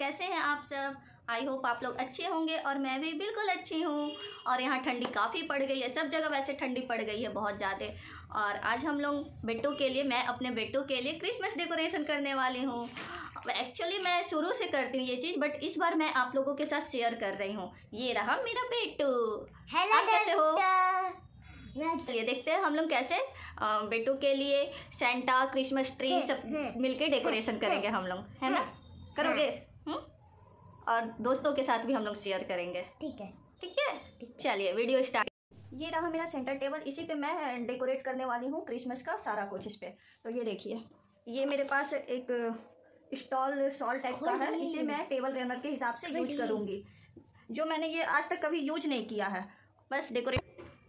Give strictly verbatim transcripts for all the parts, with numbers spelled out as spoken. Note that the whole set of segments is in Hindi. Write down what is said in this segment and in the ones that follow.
कैसे हैं आप सब? आई होप आप लोग अच्छे होंगे और मैं भी बिल्कुल अच्छी हूँ। और यहाँ ठंडी काफ़ी पड़ गई है, सब जगह वैसे ठंडी पड़ गई है बहुत ज़्यादा। और आज हम लोग बेटू के लिए, मैं अपने बेटू के लिए क्रिसमस डेकोरेशन करने वाली हूँ। एक्चुअली मैं शुरू से करती हूँ ये चीज़, बट इस बार मैं आप लोगों के साथ शेयर कर रही हूँ। ये रहा मेरा बेटू। हेलो, आप कैसे हो? चलिए देखते हैं हम लोग कैसे बेटू के लिए सेंटा, क्रिसमस ट्री सब मिलके डेकोरेशन करेंगे हम लोग, है ना? करोगे? हम्म। और दोस्तों के साथ भी हम लोग शेयर करेंगे। ठीक है, ठीक है। चलिए वीडियो स्टार्ट। ये रहा मेरा सेंटर टेबल, इसी पे मैं डेकोरेट करने वाली हूँ क्रिसमस का सारा कुछ इस पे। तो ये देखिए, ये मेरे पास एक स्टॉल सॉल टाइप का है, इसे मैं टेबल रनर के हिसाब से यूज करूँगी। जो मैंने ये आज तक कभी यूज नहीं किया है, बस डेकोरेट।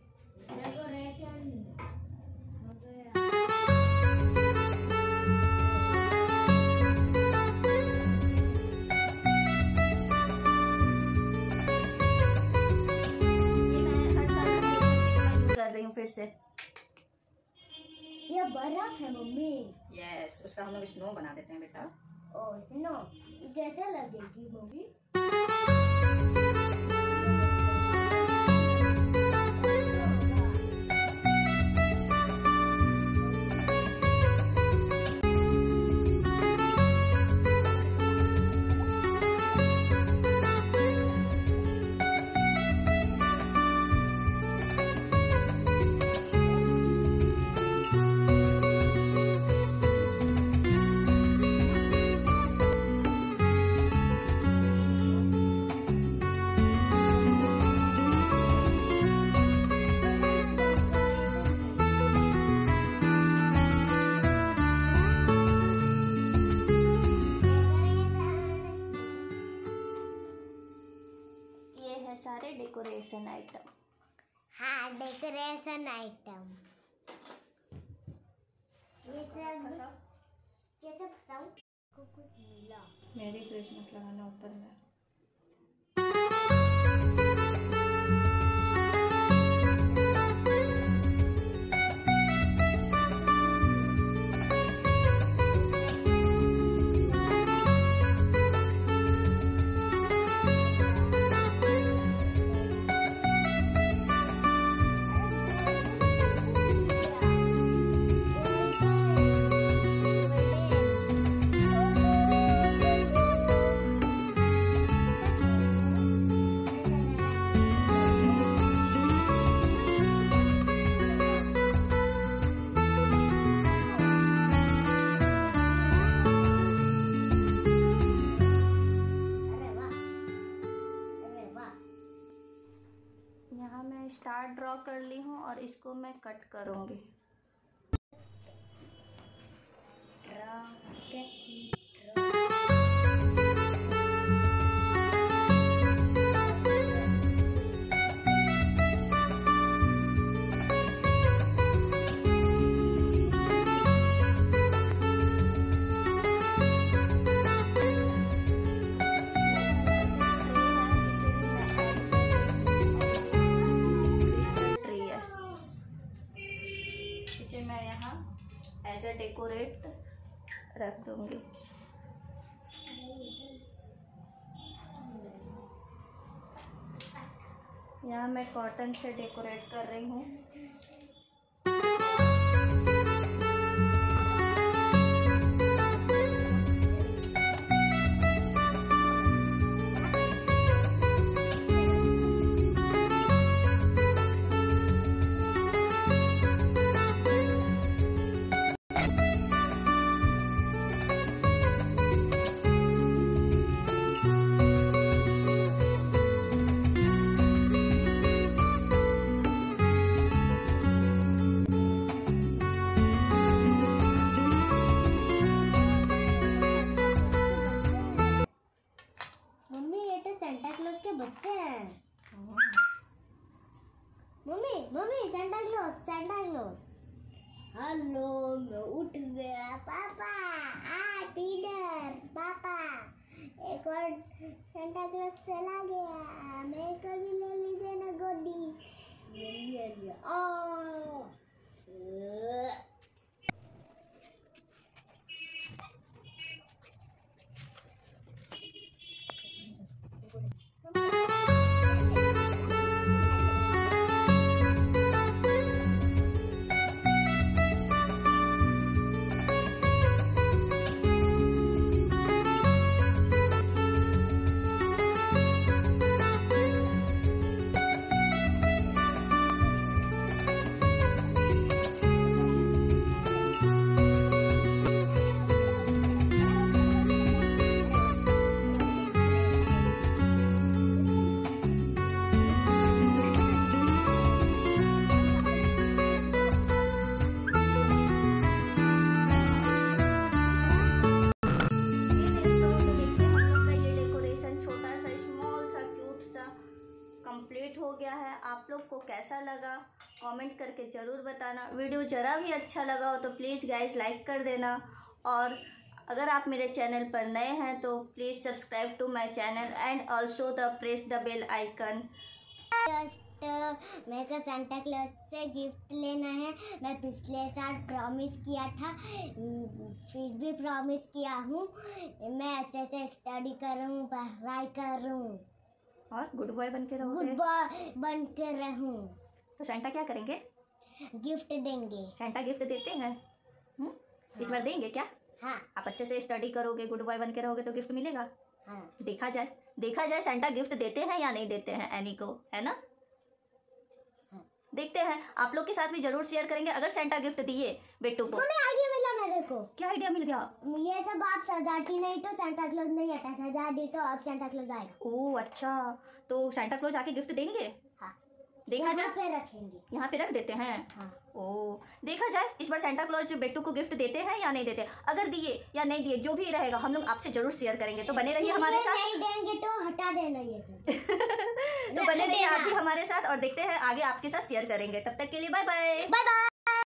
फिर से ये बर्फ है मम्मी। यस, उसका हम लोग स्नो बना देते हैं बेटा। ओ स्नो जैसे लगेगी मम्मी। सारे डेकोरेशन आइटम। हाँ, डेकोरेशन आइटम ये सब ये सब साउंड को कुछ मिला। मेरी क्रिसमस लगाना ऊपर में। यहाँ मैं स्टार ड्रॉ कर ली हूँ और इसको मैं कट करूँगी। मैं यहाँ एज ए डेकोरेट रख दूँगी। यहाँ मैं कॉटन से डेकोरेट कर रही हूँ। बच्चे हैं। Mummy mummy Santa Claus Santa Claus. Hello, मैं उठ गया। पापा आ पीटर पापा, एक और सेंटा क्लॉज चला गया। मेरे को भी ले लीजिए ना गोदी। ले लिया। ओ हो गया है। आप लोग को कैसा लगा कमेंट करके ज़रूर बताना। वीडियो ज़रा भी अच्छा लगा हो तो प्लीज़ गाइस लाइक कर देना, और अगर आप मेरे चैनल पर नए हैं तो please subscribe to my channel and also the press the bell icon. मेरे को सांता क्लॉज से गिफ्ट लेना है। मैं पिछले साल प्रॉमिस किया था, फिर भी प्रॉमिस किया हूँ। मैं ऐसे ऐसे स्टडी करूँ, पढ़ाई करूँ और गुड बॉय बन के रहोगे। गुड बॉय बन के रहूँ। तो सेंटा क्या करेंगे? गिफ्ट देंगे। सेंटा गिफ्ट देते हैं। हुँ? इस बार देंगे क्या? हाँ आप अच्छे से स्टडी करोगे, गुड बॉय बन के रहोगे तो गिफ्ट मिलेगा। हाँ देखा जाए देखा जाए सेंटा गिफ्ट देते हैं या नहीं देते हैं एनी को, है ना? हाँ। देखते हैं। आप लोग के साथ भी जरूर शेयर करेंगे अगर सेंटा गिफ्ट दिए बेटू को। हमें आइडिया मिला मेरे को। क्या आइडिया मिल गया? ये सब आप सजाती नहीं तो सेंटा क्लॉज नहीं आता, सजा दी तो अब सेंटा क्लॉज आएगा। ओह अच्छा, तो सेंटा क्लॉज आके गिफ्ट देंगे। हाँ देखा यहाँ जाए पे रखेंगे। यहाँ पे रख देते हैं। हाँ ओह देखा जाए इस बार सेंटा क्लॉज बेटू को गिफ्ट देते हैं या नहीं देते। अगर दिए या नहीं दिए जो भी रहेगा हम लोग आपसे जरूर शेयर करेंगे, तो बने रहिए हमारे साथ। नहीं देंगे तो हटा देना ये सब। तो बने रहिए आप भी हमारे साथ और देखते हैं आगे आपके साथ शेयर करेंगे। तब तक के लिए बाय बाय। Bye bye.